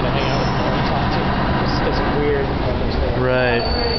guy to hang out with more and talk to. It's weird. Right.